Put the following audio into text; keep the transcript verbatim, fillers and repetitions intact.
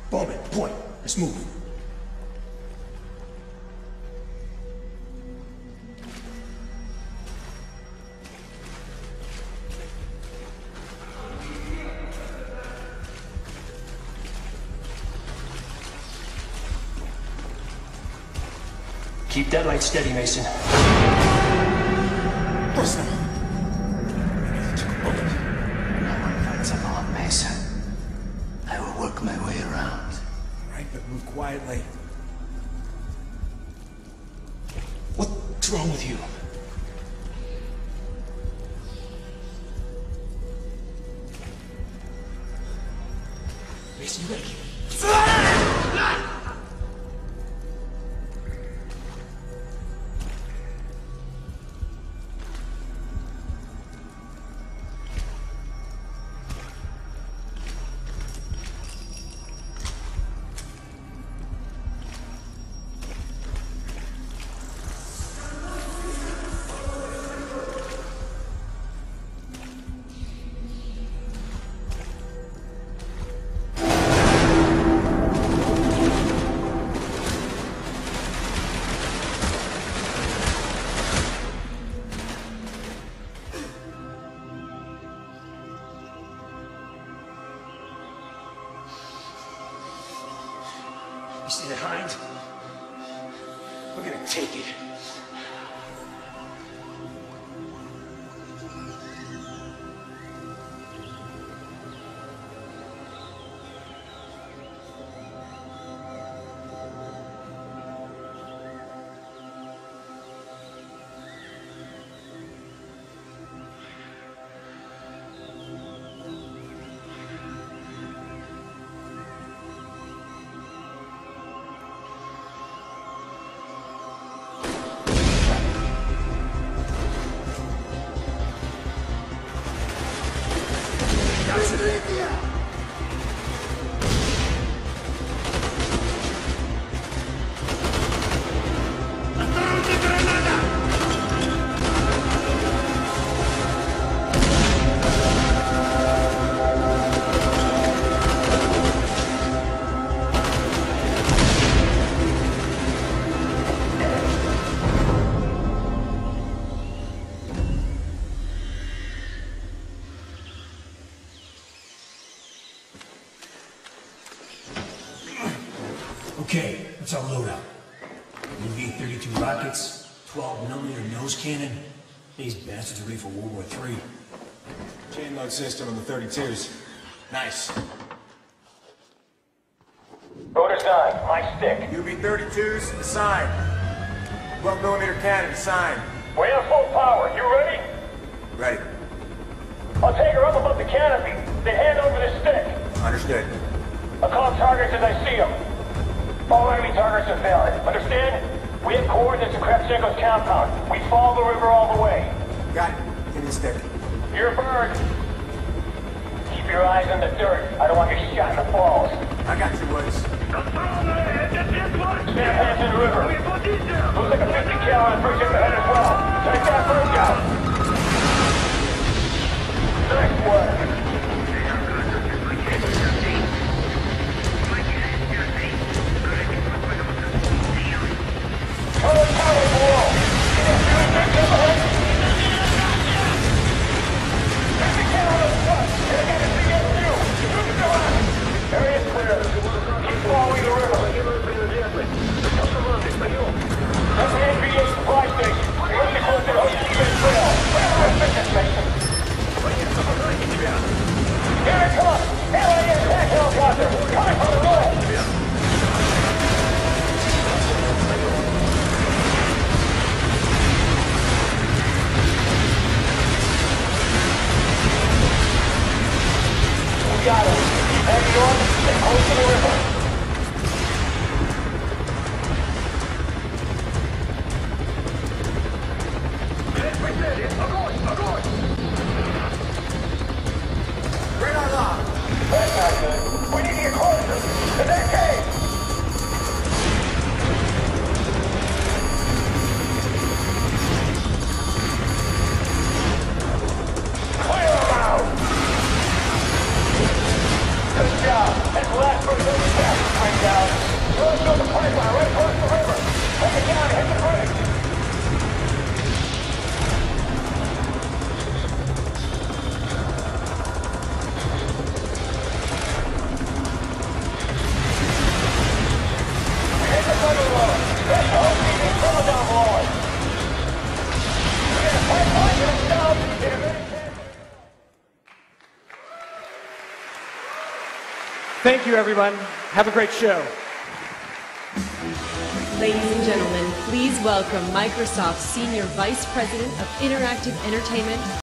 Bowman, point. Let's move. Keep that light steady, Mason. Listen. That's a lot, Mason. I will work my way around. Right, but move quietly. What's wrong with you? Mason, you gotta keep... You see that hind? We're gonna take it. Okay, that's our loadout. M V thirty-two rockets, twelve millimeter nose cannon. These bastards are ready for World War Three. Chain load system on the thirty-twos. Nice. Orders nine, my stick. U B thirty-twos, assigned. twelve millimeter cannon, assigned. We're in full power. You ready? Ready. I'll take her up above the canopy. Then hand over the stick. Understood. I'll call targets as I see them. All enemy targets are valid. Understand? We have coordinates to Kravchenko's compound. We follow the river all the way. Got it. Give me the stick. You're a bird. Keep your eyes on the dirt. I don't want you shot in the balls. I got you, Woods. Snap hands in the river. Looks like a fifty cal on the bridge ahead as well. Take that bridge out. Nice work. Tower tower below. fifty cal on the front. Get a C S U. Move it on. Area clear. Keep following the river. That's the N B A supply station. We're close to Ho Chi Minh Trail. Thank you, everyone. Have a great show. Ladies and gentlemen, please welcome Microsoft's Senior Vice President of Interactive Entertainment,